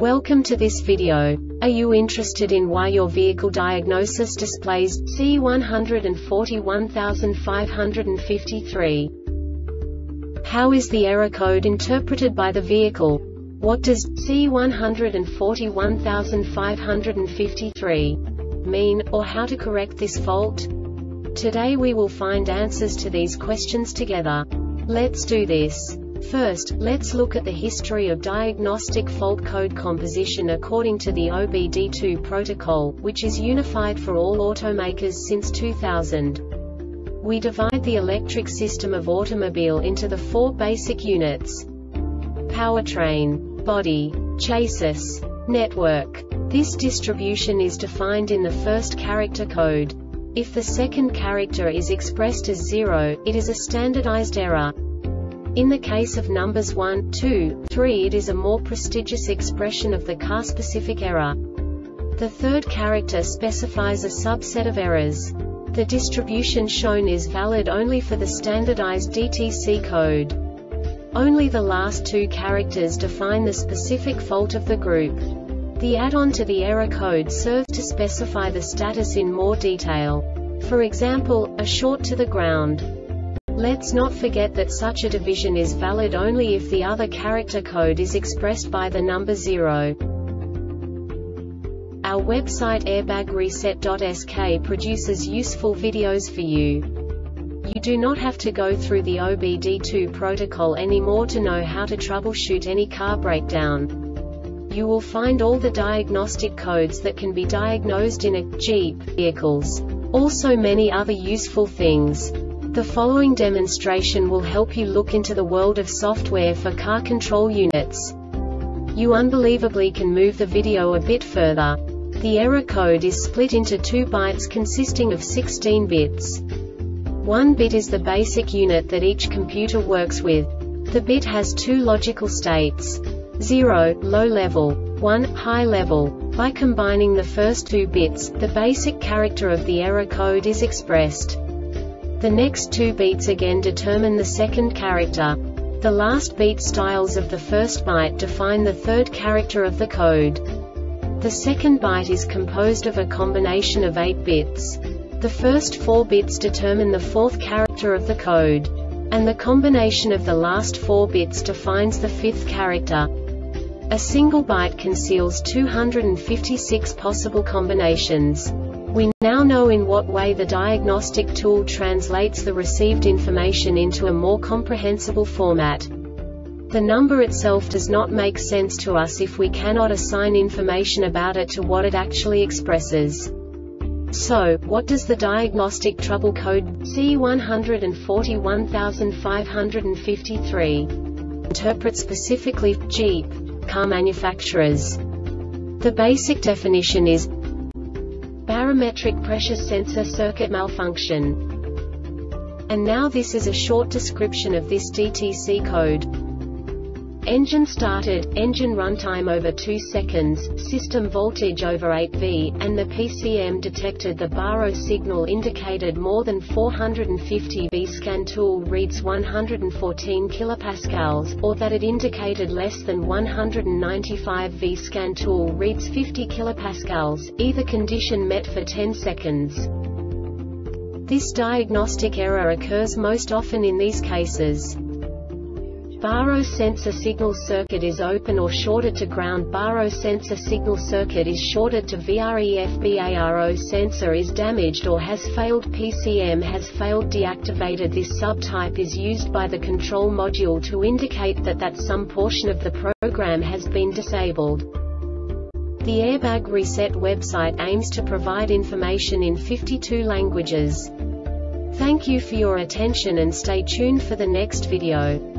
Welcome to this video. Are you interested in why your vehicle diagnosis displays C141553? How is the error code interpreted by the vehicle? What does C141553 mean, or how to correct this fault? Today we will find answers to these questions together. Let's do this. First, let's look at the history of diagnostic fault code composition according to the OBD2 protocol, which is unified for all automakers since 2000. We divide the electric system of automobile into the four basic units: powertrain, body, chassis, network. This distribution is defined in the first character code. If the second character is expressed as 0, it is a standardized error. In the case of numbers 1, 2, 3, it is a more prestigious expression of the car-specific error. The third character specifies a subset of errors. The distribution shown is valid only for the standardized DTC code. Only the last two characters define the specific fault of the group. The add-on to the error code serves to specify the status in more detail. For example, a short to the ground. Let's not forget that such a division is valid only if the other character code is expressed by the number 0. Our website airbagreset.sk produces useful videos for you. You do not have to go through the OBD2 protocol anymore to know how to troubleshoot any car breakdown. You will find all the diagnostic codes that can be diagnosed in a Jeep vehicles. Also many other useful things. The following demonstration will help you look into the world of software for car control units. You unbelievably can move the video a bit further. The error code is split into 2 bytes consisting of 16 bits. 1 bit is the basic unit that each computer works with. The bit has 2 logical states: 0, low level, 1, high level. By combining the first 2 bits, the basic character of the error code is expressed. The next 2 beats again determine the second character. The last beat styles of the first byte define the third character of the code. The second byte is composed of a combination of 8 bits. The first 4 bits determine the fourth character of the code. And the combination of the last 4 bits defines the fifth character. A single byte conceals 256 possible combinations. We now know in what way the diagnostic tool translates the received information into a more comprehensible format. The number itself does not make sense to us if we cannot assign information about it to what it actually expresses. So, what does the diagnostic trouble code C141553 interpret specifically for Jeep car manufacturers? The basic definition is barometric pressure sensor circuit malfunction. And now this is a short description of this DTC code. Engine started, engine runtime over 2 seconds, system voltage over 8 V, and the PCM detected the baro signal indicated more than 450 V. Scan tool reads 114 kilopascals, or that it indicated less than 195 V. Scan tool reads 50 kilopascals, either condition met for 10 seconds. This diagnostic error occurs most often in these cases: baro sensor signal circuit is open or shorted to ground. Baro sensor signal circuit is shorted to VREF. Baro sensor is damaged or has failed. PCM has failed. Deactivated. This subtype is used by the control module to indicate that some portion of the program has been disabled. The Airbag Reset website aims to provide information in 52 languages. Thank you for your attention and stay tuned for the next video.